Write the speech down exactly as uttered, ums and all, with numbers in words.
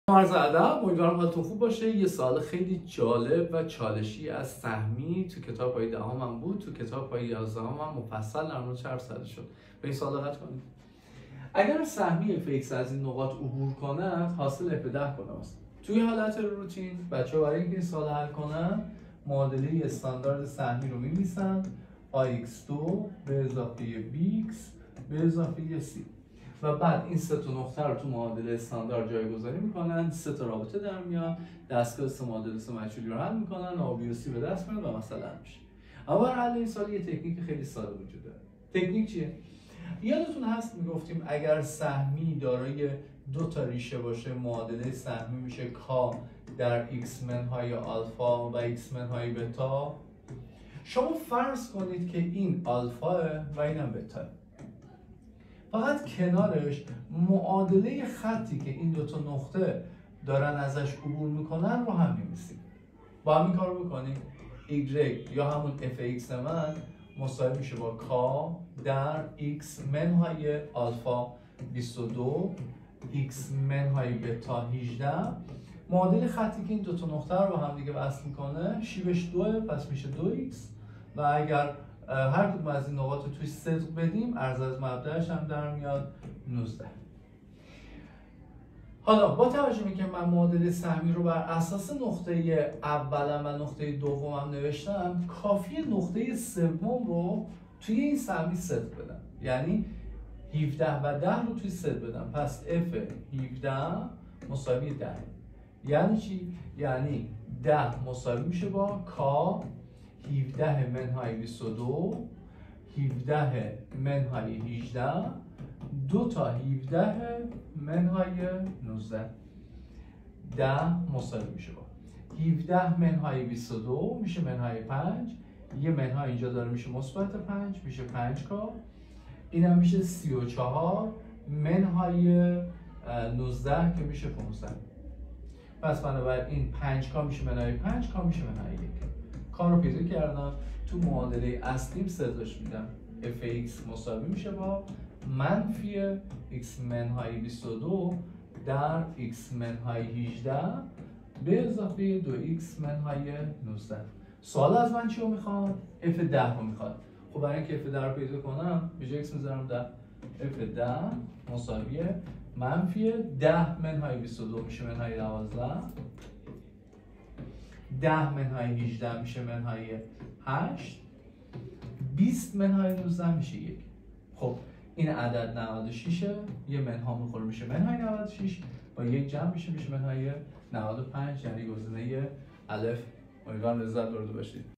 عرض ادب، امیدوارم حالتون خوب باشه. یه سال خیلی جالب و چالشی از سهمی تو کتاب های دهمم بود. تو کتاب های یازدهم هم مفصل در مورد چرب زده شد. به این سوال دقت کنید. اگر سهمی اف ایکس از این نقاط عبور کند، حاصل اف ده کدام است؟ توی حالت روتین بچه‌ها برای اینکه این سوال حل کنن، معادله استاندارد سهمی رو می‌نویسن آی ایکس دو به اضافه بی ایکس به اضافه سی و بعد این سه تا نقطه رو تو معادله استاندارد جایگذاری میکنن، سه تا رابطه در میاد، دستگاه سه معادله سه مجهولی رو حل میکنن، آ بی و سی به دست میاد و مثلا میشه. اما برای حل این سوال یه تکنیک خیلی ساده وجود داره. تکنیک چیه؟ یادتون هست میگفتیم اگر سهمی دارای دو تا ریشه باشه، معادله سهمی میشه کا در ایکس منهای آلفا و ایکس منهای بتا. شما فرض کنید که این آلفا و اینم بتا، فقط کنارش معادله خطی که این دوتا نقطه دارن ازش عبور میکنن رو هم می‌نویسیم. با همین کار رو بکنیم y یا همون اف ایکس من مساوی میشه با k در x منهای آلفا بیست و دو x منهای بتا هجده. معادله خطی که این دوتا نقطه رو با هم دیگه وصل میکنه شیبش دوه، پس میشه دو ایکس و اگر هر کدوم از این نقاط رو توی صدق بدیم ارز از مبدأش هم در میاد نوزده. حالا با توجه به که من معادله سهمی رو بر اساس نقطه اولم و نقطه دومم نوشتم، کافیه نقطه سوم رو توی این سهمی صدق بدم، یعنی هفده و ده رو توی صدق بدم. پس اف هفده مساوی ده. یعنی چی؟ یعنی ده مساوی میشه با کا هفده منهای بیست و دو هفده منهای هجده دو تا هفده منهای نوزده. ده مساوی میشه با هفده منهای بیست و دو میشه منهای پنج، یه منهای اینجا داره میشه مثبت پنج میشه پنج کا، اینم میشه سی و چهار منهای نوزده که میشه پانزده. پس بنابراین پنج کا میشه منهای پنج کا میشه منهای یک. کار رو پیدا کردم، تو معادله اصلیم صدقش میدم. اف ایکس مساوی میشه با منفی x منهای بیست و دو در x منهای هجده به اضافه دو ایکس منهای نوزده. سوال از من چی رو میخواد؟ اف ده رو میخواد. خب برای اینکه اف ده رو پیدا کنم به جای x میذارم ده. اف ده مساوی منفی ده منهای بیست و دو میشه منهای دوازده، ده منهای هجده میشه منهای هشت، بیست منهای نوزده میشه یک. خب این عدد نود و شش، یه منها میخوره میشه منهای نود و شش، با یک جمع میشه میشه منهای نود و پنج، یعنی گزینه الف. امیدوارم لذت برده باشید.